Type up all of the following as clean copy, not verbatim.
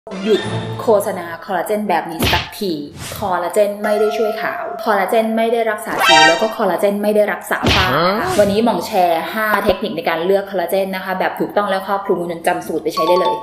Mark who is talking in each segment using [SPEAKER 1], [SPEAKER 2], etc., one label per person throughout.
[SPEAKER 1] หยุดโฆษณาคอลลาเจนแบบนี้สักทีคอลลาเจนไม่ได้ช่วยขาวคอลลาเจนไม่ได้รักษาสิวแล้วก็คอลลาเจนไม่ได้รักษาฝ้านะคะวันนี้หม่องแชร์5เทคนิคในการเลือกคอลลาเจนนะคะแบบถูกต้องและครอบคลุมจนจำสูตรไปใช้ได้เลย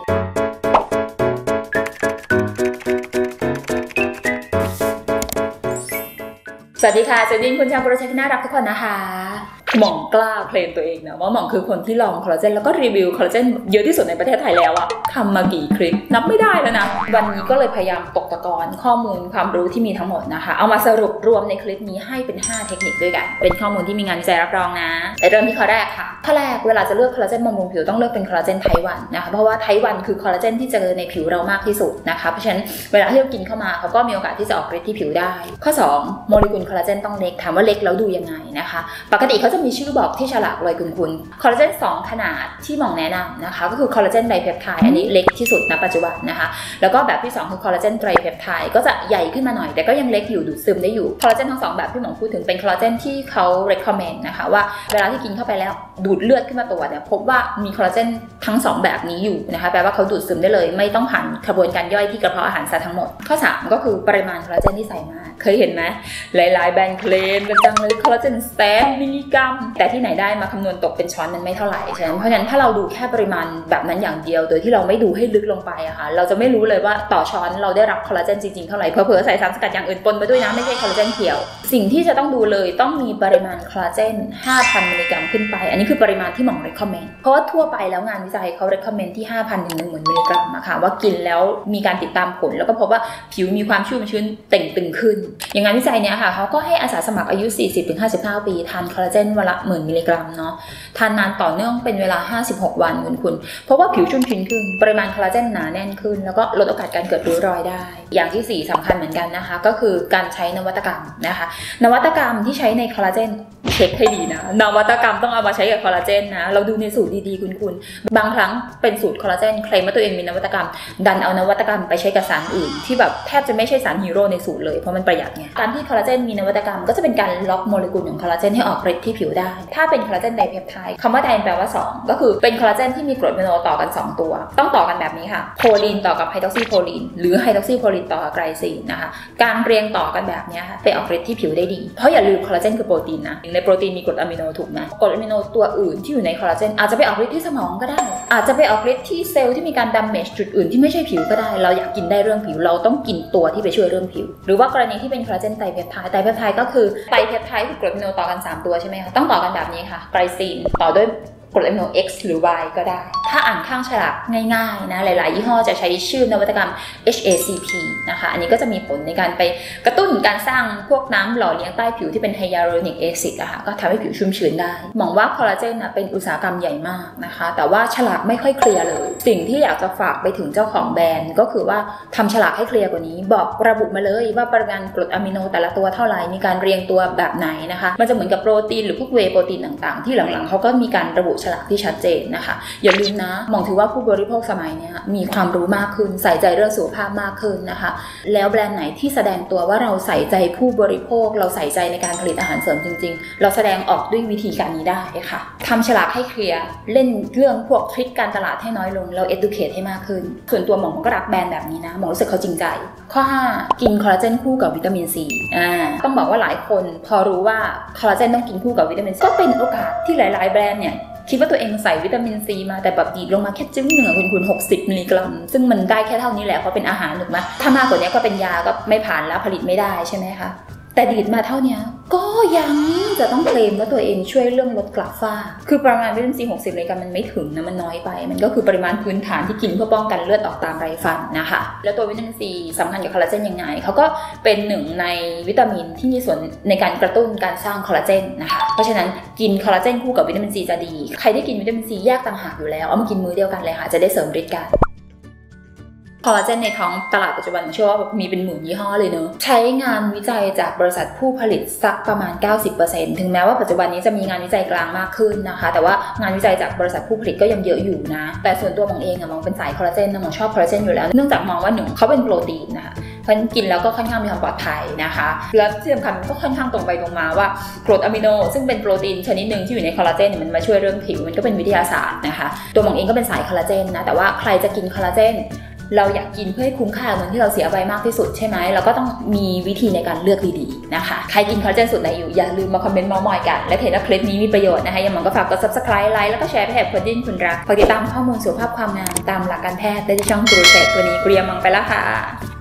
[SPEAKER 1] สวัสดีค่ะสวัสดีคุณชาวโปรเจกต์ที่น่ารักทุกคนนะคะหม่องกล้าเคลมตัวเองนะว่าหม่องคือคนที่ลองคอลลาเจนแล้วก็รีวิวคอลลาเจนเยอะที่สุดในประเทศไทยแล้วอะทำมากี่คลิปนับไม่ได้แล้วนะวันนี้ก็เลยพยายามตกตะกอนข้อมูลความรู้ที่มีทั้งหมดนะคะเอามาสรุปรวมในคลิปนี้ให้เป็น5เทคนิคด้วยกันเป็นข้อมูลที่มีงานวิจัยรับรองนะไปเริ่มที่ข้อแรกค่ะข้อแรกเวลาจะเลือกคอลลาเจนบำรุงผิวต้องเลือกเป็นคอลลาเจนไทวันนะคะเพราะว่าไทวันคือคอลลาเจนที่เจอในผิวเรามากที่สุดนะคะเพราะฉะนั้นเวลาที่เรากินเข้ามาเขาก็มีโอกาสที่จะออกฤทธิ์ที่ผิวได้ข้อ2โมเลกุลคอลลาเจนต้องเล็กถามว่าเล็กแล้วดูยังไงนะคะปกติเขาจะมีชื่อบอกที่ฉลากเลยคุณคอลลาเจน2ขนาดที่หม่องแนะนำนะคะก็คือคอลลาเจนไดเพปไทด์อันนี้เล็กที่สุดณปัจจุบันนะคะแล้วก็แบบที่2คือคอลลาเจนไตรเพปไทด์ก็จะใหญ่ขึ้นมาหน่อยแต่ก็ยังเล็กอยู่ดูดซึมได้อยู่คอลลาเจนทั้ง2แบบที่หม่องพูดถึงเป็นคอลลาเจนที่เขา recommend นะคะว่าเวลาที่กินเข้าไปแล้วดูดเลือดขึ้นมาตัวเนี่ยพบว่ามีคอลลาเจนทั้ง2แบบนี้อยู่นะคะแปลว่าเขาดูดซึมได้เลยไม่ต้องผ่านกระบวนการย่อยที่กระเพาะอาหารซะทั้งหมดข้อ3ก็คือปริมาณคอลลาเจนที่ใส่มาเคยเห็นไหมหลายๆแบรนด์เคลมกันจังเลยคอลลาเจนสแตนมิลลิกรัมแต่ที่ไหนได้มาคำนวณตกเป็นช้อนมันไม่เท่าไหร่ฉะนั้นเพราะฉะนั้นถ้าเราดูแค่ปริมาณแบบนั้นอย่างเดียวโดยที่เราไม่ดูให้ลึกลงไปอะค่ะเราจะไม่รู้เลยว่าต่อช้อนเราได้รับคอลลาเจนจริงๆเท่าไหร่เผลอๆใส่สารสกัดอย่างอื่นปนไปด้วยนะไม่ใช่คอลลาเจนเพียวสิ่งที่จะต้องดูเลยต้องมีปริมาณคอลลาเจน 5,000 มิลลิกรัมขึ้นไปอันนี้คือปริมาณที่หม่อง recommend เพราะว่าทั่วไปแล้วงานวิจัยเขา recommend ที่ 5,000 ถึง 10,000 มิลลิกรัมอะค่ะว่ากินแล้วมีการติดตามผลแล้วก็พบว่าผิวมีความชุ่มชื้นเต่งตึงขึ้นอย่างงานวิจัยเนี้ยค่ะเขาก็ให้อาสาสมัครอายุ 40-59 ปีทานคอลลาเจนวันละ 10,000 มิลลิกรัมเนาะทานนานต่อเนื่องเป็นเวลา56 วันคุณเพราะว่าผิวชุ่มชื้นขึ้นปริมาณคอลลาเจนหนาแน่นขึ้นแล้วก็ลดโอกาสการเกิดริ้วรอยได้อย่างที่4สำคัญเหมือนกันนะคะก็คือการใช้นวัตกรรมนะคะนวัตกรรมที่ใช้ในคอลลาเจนเช็คให้ดีนะนวัตกรรมต้องเอามาใช้กับคอลลาเจนนะเราดูในสูตรดีๆคุณบางครั้งเป็นสูตรคอลลาเจนเคลมว่าตัวเองมีนวัตกรรมดันเอานวัตกรรมไปใช้กับสารอื่นที่แบบแทบจะไม่ใช่สารฮีโร่ในสูตรเลยเพราะมันประหยัดไงการที่คอลลาเจนมีนวัตกรรมก็จะเป็นการล็อกโมเลกุลของคอลลาเจนให้ออกฤทธิ์ที่ผิวได้ถ้าเป็นคอลลาเจนไดเพปไทด์คำว่าไดแปลว่า2ก็คือเป็นคอลลาเจนที่มีกรดอะมิโนต่อกัน2ตัวต้องต่อกันแบบนี้ค่ะโพลีนต่อกับไฮดรอกซีโพลีนหรือไฮดรอกซีโพลีนต่อกับไกลซีนนะคะการเรียงต่อกันแบบนี้ไปออกฤทธิ์ที่ผิวได้ดีเพราะอย่าลืมคอลลาเจนคือโปรตีนนะในโปรตีนมีกรดอะมิโนถูกไหมกรดอะมิโนตัวอื่นที่อยู่ในคอลลาเจนอาจจะไปออกฤทธิ์ที่สมองก็ได้อาจจะไปออกฤทธิ์ที่เซลล์ที่มีการดาเมจจุดอื่นที่ไม่ใช่ผิวก็ได้เราอยากกินได้เรื่องผิวเราต้องกินตัวที่ไปช่วยเรื่องผิวหรือว่ากรณีที่เป็นคอลลาเจนไตรเพปไทด์ก็คือไตรเพปไทด์คือกรดอะมิโนต่อกัน3ตัวใช่ไหมคะต้องต่อกันแบบนี้ค่ะไกลซีนต่อด้วยกรดอะมิโน X หรือ Y ก็ได้ถ้าอ่านข้างฉลากง่ายๆนะหลายๆยี่ห้อจะใช้ชื่อนวัตกรรม HACP นะคะอันนี้ก็จะมีผลในการไปกระตุ้นการสร้างพวกน้ำหล่อเลี้ยงใต้ผิวที่เป็นไฮยาลูรอนิกแอซิดนะคะก็ทำให้ผิวชุ่มชื้นได้มองว่าคอลลาเจนเป็นอุตสาหกรรมใหญ่มากนะคะแต่ว่าฉลากไม่ค่อยเคลียร์เลยสิ่งที่อยากจะฝากไปถึงเจ้าของแบรนด์ก็คือว่าทำฉลากให้เคลียร์กว่านี้บอกระบุมาเลยว่าปริมาณกรดอะมิโนแต่ละตัวเท่าไหร่มีการเรียงตัวแบบไหนนะคะมันจะเหมือนกับโปรตีนหรือพวกเวย์โปรตีนต่างๆที่หลังๆเขาก็มีการระบุฉลากที่ชัดเจนนะคะอย่าลืมนะมองถือว่าผู้บริโภคสมัยนี้มีความรู้มากขึ้นใส่ใจเรื่องสุขภาพมากขึ้นนะคะแล้วแบรนด์ไหนที่แสดงตัวว่าเราใส่ใจผู้บริโภคเราใส่ใจในการผลิตอาหารเสริมจริงๆเราแสดงออกด้วยวิธีการนี้ได้ค่ะทำฉลากให้เคลียร์เล่นเรื่องพวกทริคการตลาดให้น้อยลงเรา educate ให้มากขึ้นส่วนตัวหมอก็รักแบรนด์แบบนี้นะหมอรู้สึกเขาจริงใจข้อ5กินคอลลาเจนคู่กับวิตามินซีต้องบอกว่าหลายคนพอรู้ว่าคอลลาเจนต้องกินคู่กับวิตามินซีก็เป็นโอกาสที่หลายๆแบรนด์เนี่ยคิดว่าตัวเองใส่วิตามินซีมาแต่แบบดีดลงมาแค่จึ้งหนึ่งคุณ60 มิลลิกรัมซึ่งมันได้แค่เท่านี้แหละเพราะเป็นอาหารถูกไหมถ้ามากกว่านี้ก็เป็นยาก็ไม่ผ่านแล้วผลิตไม่ได้ใช่ไหมคะแต่ดีดมาเท่านี้ก็ยังจะต้องเคลมว่าตัวเองช่วยเรื่องลดกระฝ้าคือประมาณวิตามินซี60 มิลลิกรัมมันไม่ถึงนะมันน้อยไปมันก็คือปริมาณพื้นฐานที่กินเพื่อป้องกันเลือดออกตามไรฟันนะคะแล้วตัววิตามินซีสำคัญกับคอลลาเจนยังไงเขาก็เป็นหนึ่งในวิตามินที่มีส่วนในการกระตุ้นการสร้างคอลลาเจนนะคะเพราะฉะนั้นกินคอลลาเจนคู่กับวิตามินซีจะดีใครที่กินวิตามินซีแยกต่างหากอยู่แล้วเอามากินมื้อเดียวกันเลยค่ะจะได้เสริมฤทธิ์กันคอลลาเจนในท้องตลาดปัจจุบันผมเชื่อว่ามีเป็นหมื่นยี่ห้อเลยเนอะใช้งานวิจัยจากบริษัทผู้ผลิตสักประมาณ 90% ถึงแม้ว่าปัจจุบันนี้จะมีงานวิจัยกลางมากขึ้นนะคะแต่ว่างานวิจัยจากบริษัทผู้ผลิตก็ยังเยอะอยู่นะแต่ส่วนตัวมองเองมองเป็นสายคอลลาเจนนะมองชอบคอลลาเจนอยู่แล้วเนื่องจากมองว่า1เขาเป็นโปรตีนนะคะเพราะกินแล้วก็ค่อนข้างมีความปลอดภัยนะคะและที่สำคัญก็ค่อนข้างตรงไปตรงมาว่ากรดอะมิโนซึ่งเป็นโปรตีนชนิดหนึ่งที่อยู่ในคอลลาเจนมันมาช่วยเรื่องผิวมันก็เป็นวิทยาศาสตร์นะคะตัวมองเองก็เป็นสายคอลลาเจนนะแต่ว่าใครจะกินคอลลาเจนเราอยากกินเพื่อให้คุ้มค่าเงินที่เราเสียไปมากที่สุดใช่ไหมเราก็ต้องมีวิธีในการเลือกดีๆนะคะใครกินคอลลาเจนสูตรไหนอยู่อย่าลืมมาคอมเมนต์เมาท์มอยกันและเห็นว่าคลิปนี้มีประโยชน์นะคะยังไงก็ฝากกด subscribe ไลค์แล้วก็แชร์ไปให้คนที่คุณรักฝากติดตามข้อมูลสุขภาพความงามตามหลักการแพทย์ได้ที่ช่อง Guru Tech วันนี้เกรียมมังไปแล้วค่ะ